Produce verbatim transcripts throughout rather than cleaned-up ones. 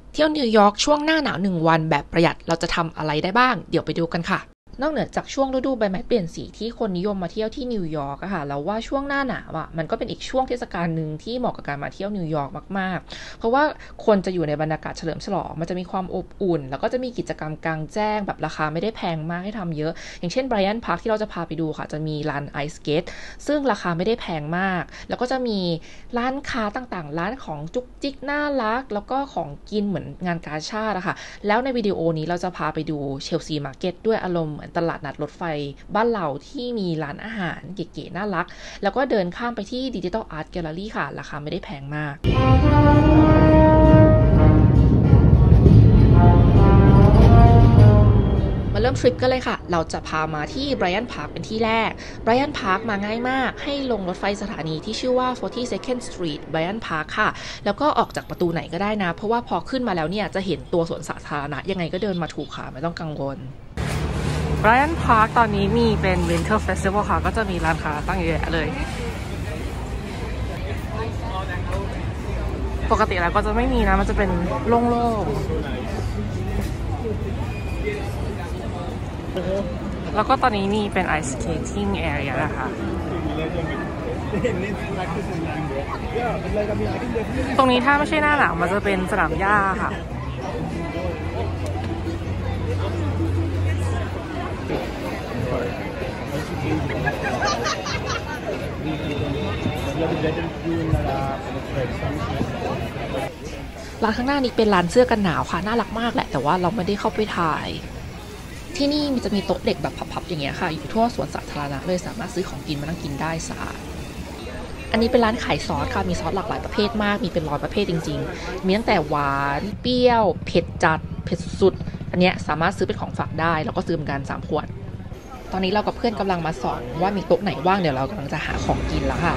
เที่ยวนิวยอร์กช่วงหน้าหนาวหนึ่งวันแบบประหยัดเราจะทำอะไรได้บ้างเดี๋ยวไปดูกันค่ะนอกเหนือจากช่วงฤดูใบไม้เปลี่ยนสีที่คนนิยมมาเที่ยวที่นิวยอร์กอะค่ะแล้วว่าช่วงหน้าหนาวอะมันก็เป็นอีกช่วงเทศกาลหนึ่งที่เหมาะกับการมาเที่ยวนิวยอร์กมากๆเพราะว่าคนจะอยู่ในบรรยากาศเฉลิมฉลองมันจะมีความอบอุ่นแล้วก็จะมีกิจกรรมกลางแจ้งแบบราคาไม่ได้แพงมากให้ทำเยอะอย่างเช่นไบรอันพาร์คที่เราจะพาไปดูค่ะจะมีลานไอสเกตซึ่งราคาไม่ได้แพงมากแล้วก็จะมีร้านค้าต่างๆร้านของจุกจิกน่ารักแล้วก็ของกินเหมือนงานกาชาดอะค่ะแล้วในวิดีโอนี้เราจะพาไปดูเชลซีมาร์เก็ตด้วยอารมณ์เหมือนตลาดนัดรถไฟบ้านเราที่มีร้านอาหารเก๋ๆน่ารักแล้วก็เดินข้ามไปที่ดิจิทัลอาร์ตแกลเลอรี่ค่ะราคาไม่ได้แพงมากมาเริ่มทริปกันเลยค่ะเราจะพามาที่ไบรอันพาร์คเป็นที่แรกไบรอันพาร์คมาง่ายมากให้ลงรถไฟสถานีที่ชื่อว่า forty-second Street ไบรอันพาร์คค่ะแล้วก็ออกจากประตูไหนก็ได้นะเพราะว่าพอขึ้นมาแล้วเนี่ยจะเห็นตัวสวนสาธารณะยังไงก็เดินมาถูกค่ะไม่ต้องกังวลไบรอันพาร์คตอนนี้มีเป็น Winter Festival ค่ะก็จะมีร้านค้าตั้งเยอะแยะเลยปกติแล้วก็จะไม่มีนะมันจะเป็นโล่งๆแล้วก็ตอนนี้มีเป็น Ice Skating Area นะคะตรงนี้ถ้าไม่ใช่หน้าหนาวมันจะเป็นสนามหญ้าค่ะร้านข้างหน้านี้เป็นร้านเสื้อกันหนาวค่ะน่ารักมากแหละแต่ว่าเราไม่ได้เข้าไปถ่ายที่นี่มันจะมีโต๊ะเด็กแบบพับๆอย่างเงี้ยค่ะอยู่ทั่วสวนสาธารณะเลยสามารถซื้อของกินมานั่งกินได้สะอาดอันนี้เป็นร้านขายซอสค่ะมีซอสหลากหลายประเภทมากมีเป็นร้อยประเภทจริงๆมีตั้งแต่หวานเปรี้ยวเผ็ดจัดเผ็ดสุดอันเนี้ยสามารถซื้อเป็นของฝากได้แล้วก็ซื้อเหมือนกันสามขวดตอนนี้เรากับเพื่อนกำลังมาสอนว่ามีโต๊ะไหนว่างเดี๋ยวเรากำลังจะหาของกินแล้วค่ะ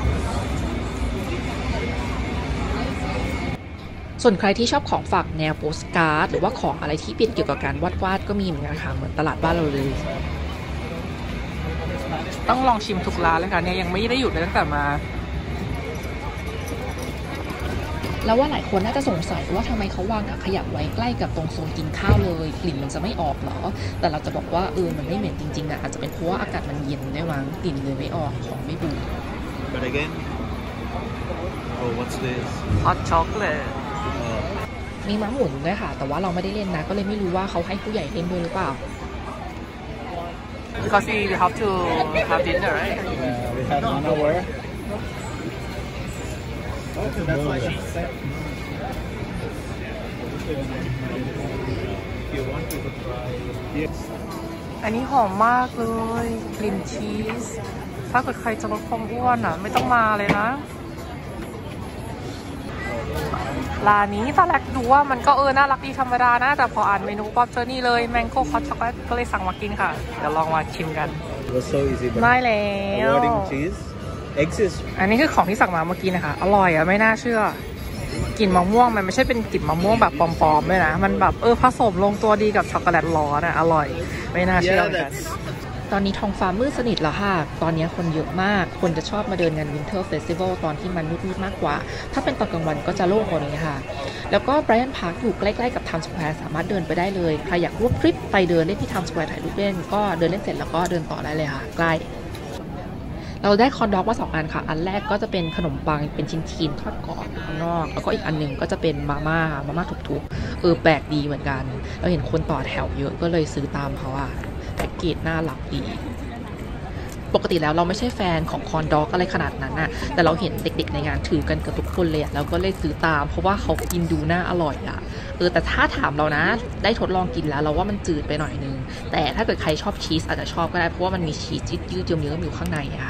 ส่วนใครที่ชอบของฝากแนวโปสการ์ดหรือว่าของอะไรที่เป็นเกี่ยวกับการวาดวาดก็มีเหมือนกันค่ะเหมือนตลาดบ้านเราเลยต้องลองชิมทุกร้านเลยค่ะเนี่ยยังไม่ได้หยุดเลยตั้งแต่มาแล้วว่าหลายคนน่าจะสงสัยว่าทำไมเขาวางถังขยะไว้ใกล้กับตรงโซนกินข้าวเลยกลิ่นมันจะไม่ออกหรอแต่เราจะบอกว่าเออมันไม่เหม็นจริงๆนะอาจจะเป็นเพราะว่าอากาศมันเย็นด้วยมั้งกลิ่นเลยไม่ออกของไม่บูด But again oh what's this hot chocolate มีม้าหมุนด้วยค่ะแต่ว่าเราไม่ได้เล่นนะก็เลยไม่รู้ว่าเขาให้ผู้ใหญ่เล่นด้วยหรือเปล่า Because we have to have dinner right uh, we have one hour okay that's why she said if you want to try yes อันนี้หอมมากเลยกลิ่นชีสถ้าเกิดใครจะลดความอ้วนอ่ะไม่ต้องมาเลยนะร้านนี้ตอนแรกดูว่ามันก็เออน่ารักดีธรรมดานะแต่พออ่านเมนูปั๊บเจอนี่เลยแมงโก้ฮอตช็อกโกแลตก็เลยสั่งมากินค่ะเดี๋ยวลองมาชิมกันได้แล้วอันนี้คือของที่สั่งมาเมื่อกี้นะคะอร่อยอะไม่น่าเชื่อกลิ่นมะม่วงมันไม่ใช่เป็นกลิ่นมะม่วงแบบปลอมๆด้วยนะมันแบบเออผสมลงตัวดีกับช็อกโกแลตร้อนอะอร่อยไม่น่าเชื่อเหมือนกันตอนนี้ท้องฟ้ามืดสนิทแล้วค่ะตอนนี้คนเยอะมากคนจะชอบมาเดินงาน Winter Festival ตอนที่มันมืดๆมากกว่าถ้าเป็นตอนกลางวันก็จะโล่งกว่านี้ค่ะแล้วก็ Bryant Park อยู่ใกล้ๆกับ Times Square สามารถเดินไปได้เลยใครอยากร่วมทริปไปเดินเล่นที่ Times Square ถ่ายรูปเล่นก็เดินเล่นเสร็จแล้วก็เดินต่อได้เลยค่ะใกล้เราได้คอนด็อกมาสองอันค่ะอันแรกก็จะเป็นขนมปังเป็นชิ้นๆทอดกรอบข้างนอกแล้วก็อีกอันนึงก็จะเป็นมาม่ามาม่าทุบๆเออแปลกดีเหมือนกันเราเห็นคนต่อแถวเยอะก็เลยซื้อตามเขาอะแพ็กเกจน่ารักดีปกติแล้วเราไม่ใช่แฟนของคอนด็อกอะไรขนาดนั้นน่ะแต่เราเห็นเด็กๆในงานถือกันกับทุกคนเลยอะเราก็เลยซื้อตามเพราะว่าเขากินดูน่าอร่อยอะเออแต่ถ้าถามเรานะได้ทดลองกินแล้วเราว่ามันจืดไปหน่อยนึงแต่ถ้าเกิดใครชอบชีสอาจจะชอบก็ได้เพราะว่ามันมีชีสยืดๆเยิ้มๆอยู่ข้างในอะ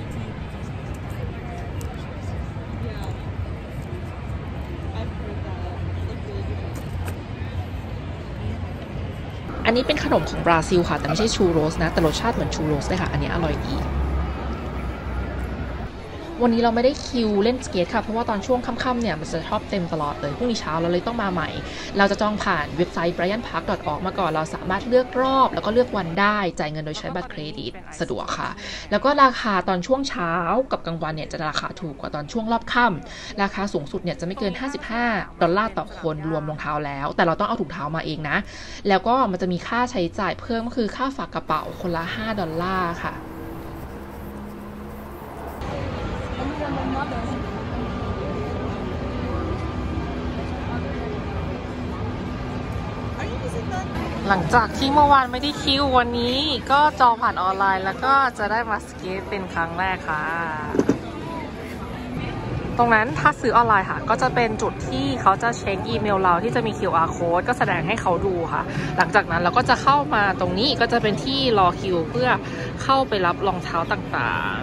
อันนี้เป็นขนมของบราซิลค่ะแต่ไม่ใช่ชูโรสนะแต่รสชาติเหมือนชูโรสเลยค่ะอันนี้อร่อยดีวันนี้เราไม่ได้คิวเล่นสเกตค่ะเพราะว่าตอนช่วงค่ำๆเนี่ยมันจะชอบเต็มตลอดเลยพรุ่งนี้เช้าเราเลยต้องมาใหม่เราจะจองผ่านเว็บไซต์ ไบรอันพาร์ค ดอท ออร์ก มาก่อนเราสามารถเลือกรอบแล้วก็เลือกวันได้จ่ายเงินโดยใช้บัตรเครดิตสะดวกค่ะแล้วก็ราคาตอนช่วงเช้ากับกลางวันเนี่ยจะราคาถูกกว่าตอนช่วงรอบค่ำราคาสูงสุดเนี่ยจะไม่เกินห้าสิบห้าดอลลาร์ต่อคนรวมรองเท้าแล้วแต่เราต้องเอาถุงเท้ามาเองนะแล้วก็มันจะมีค่าใช้จ่ายเพิ่มก็คือค่าฝากกระเป๋าคนละห้าดอลลาร์ค่ะหลังจากที่เมื่อวานไม่ได้คิววันนี้ก็จองผ่านออนไลน์แล้วก็จะได้มาสเกตเป็นครั้งแรกค่ะตรงนั้นถ้าซื้อออนไลน์ค่ะก็จะเป็นจุดที่เขาจะเช็คอีเมลเราที่จะมี คิว อาร์ code ก็แสดงให้เขาดูค่ะหลังจากนั้นเราก็จะเข้ามาตรงนี้ก็จะเป็นที่รอคิวเพื่อเข้าไปรับรองเท้าต่าง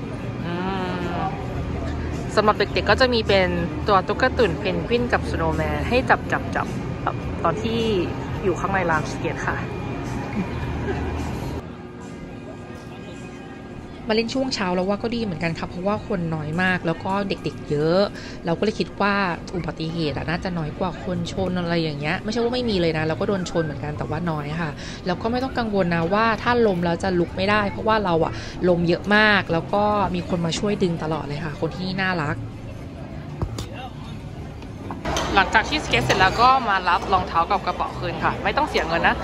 ๆสำหรับเด็กๆก็จะมีเป็นตัวตุ๊กตาตุ่นเพนกวินกับสโนว์แมนให้จับจับจับตอนที่อยู่ข้างในลานสเกตค่ะมาเล่นช่วงเช้าแล้วว่าก็ดีเหมือนกันค่ะเพราะว่าคนน้อยมากแล้วก็เด็กๆเยอะเราก็เลยคิดว่าอุบัติเหตุน่าจะน้อยกว่าคนชนอะไรอย่างเงี้ยไม่ใช่ว่าไม่มีเลยนะเราก็โดนชนเหมือนกันแต่ว่าน้อยค่ะแล้วก็ไม่ต้องกังวลนะว่าถ้าลมแล้วจะลุกไม่ได้เพราะว่าเราอะลมเยอะมากแล้วก็มีคนมาช่วยดึงตลอดเลยค่ะคนที่นี่น่ารักหลังจากที่สเก็ตเสร็จแล้วก็มารับรองเท้ากับกระเป๋าคืนค่ะไม่ต้องเสียเงินนะ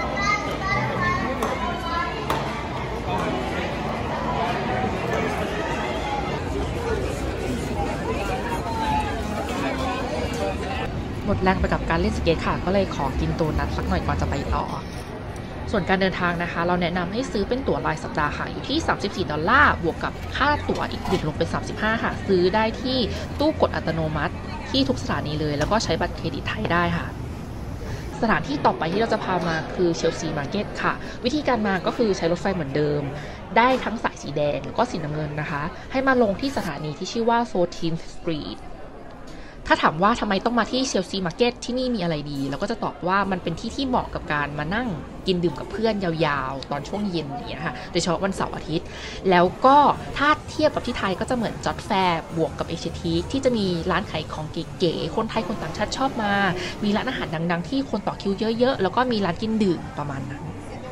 หมดแรงไปกับการเล่นสเก็ตค่ะก็เลยขอกินโดนัทสักหน่อยก่อนจะไปต่อส่วนการเดินทางนะคะเราแนะนำให้ซื้อเป็นตั๋วรายสัปดาห์ค่ะอยู่ที่สามสิบสี่ดอลลาร์บวกกับค่าตั๋วอีกเด็กลงเป็นสามสิบห้าค่ะซื้อได้ที่ตู้กดอัตโนมัติที่ทุกสถานีเลยแล้วก็ใช้บัตรเครดิตไทยได้ค่ะสถานที่ต่อไปที่เราจะพามาคือเชลซีมาร์เก็ตค่ะวิธีการมาก็คือใช้รถไฟเหมือนเดิมได้ทั้งสายสีแดงแล้วก็สีน้ำเงินนะคะให้มาลงที่สถานีที่ชื่อว่า โฟร์ทีนธ สตรีทถ้าถามว่าทำไมต้องมาที่เชลซีมาร์เก็ตที่นี่มีอะไรดีเราก็จะตอบว่ามันเป็นที่ที่เหมาะกับการมานั่งกินดื่มกับเพื่อนยาวๆตอนช่วงเย็นอย่างเงี้ยค่ะโดยเฉพาะวันเสาร์อาทิตย์แล้วก็ถ้าเทียบกับที่ไทยก็จะเหมือนจอดแฟร์บวกกับเอเชียทีที่จะมีร้านขายของเก๋ๆคนไทยคนต่างชาติชอบมามีร้านอาหารดังๆที่คนต่อคิวเยอะๆแล้วก็มีร้านกินดื่มประมาณนั้น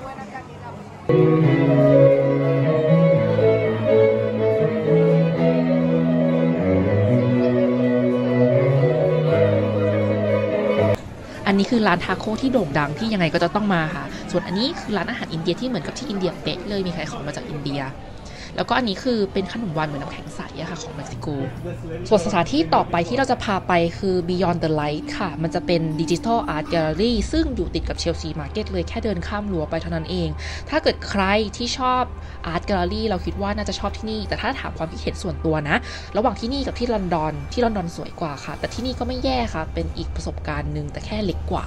อันนี้คือร้านทาโก้ที่โด่งดังที่ยังไงก็จะต้องมาค่ะส่วนอันนี้คือร้านอาหารอินเดียที่เหมือนกับที่อินเดียเป๊ะเลยมีขายของมาจากอินเดียแล้วก็อันนี้คือเป็นขนมหวานเหมือนน้ำแข็งใสอะค่ะของเม็กซิโกส่วนสถานที่ต่อไปที่เราจะพาไปคือ Beyond the Light ค่ะมันจะเป็น Digital Art Gallery ซึ่งอยู่ติดกับ Chelsea Market เลยแค่เดินข้ามรั้วไปเท่านั้นเองถ้าเกิดใครที่ชอบ Art Gallery เราคิดว่าน่าจะชอบที่นี่แต่ถ้าถามความคิดเห็นส่วนตัวนะระหว่างที่นี่กับที่ลอนดอนที่ลอนดอนสวยกว่าค่ะแต่ที่นี่ก็ไม่แย่ค่ะเป็นอีกประสบการณ์นึงแต่แค่เล็กกว่า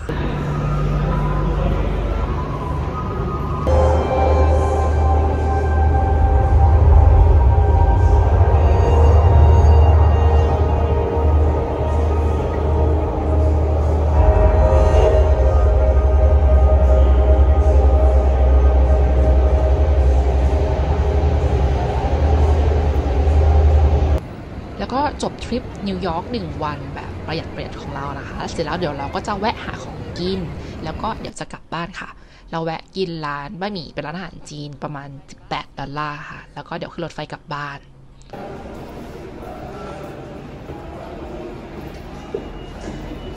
ก็จบทริปนิวยอร์กหนึ่งวันแบบประหยัดประหยัดของเรานะคะเสร็จแล้วเดี๋ยวเราก็จะแวะหาของกินแล้วก็เดี๋ยวจะกลับบ้านค่ะเราแวะกินร้านบะหมี่เป็นร้านอาหารจีนประมาณสิบแปดดอลลาร์ค่ะแล้วก็เดี๋ยวขึ้นรถไฟกลับบ้าน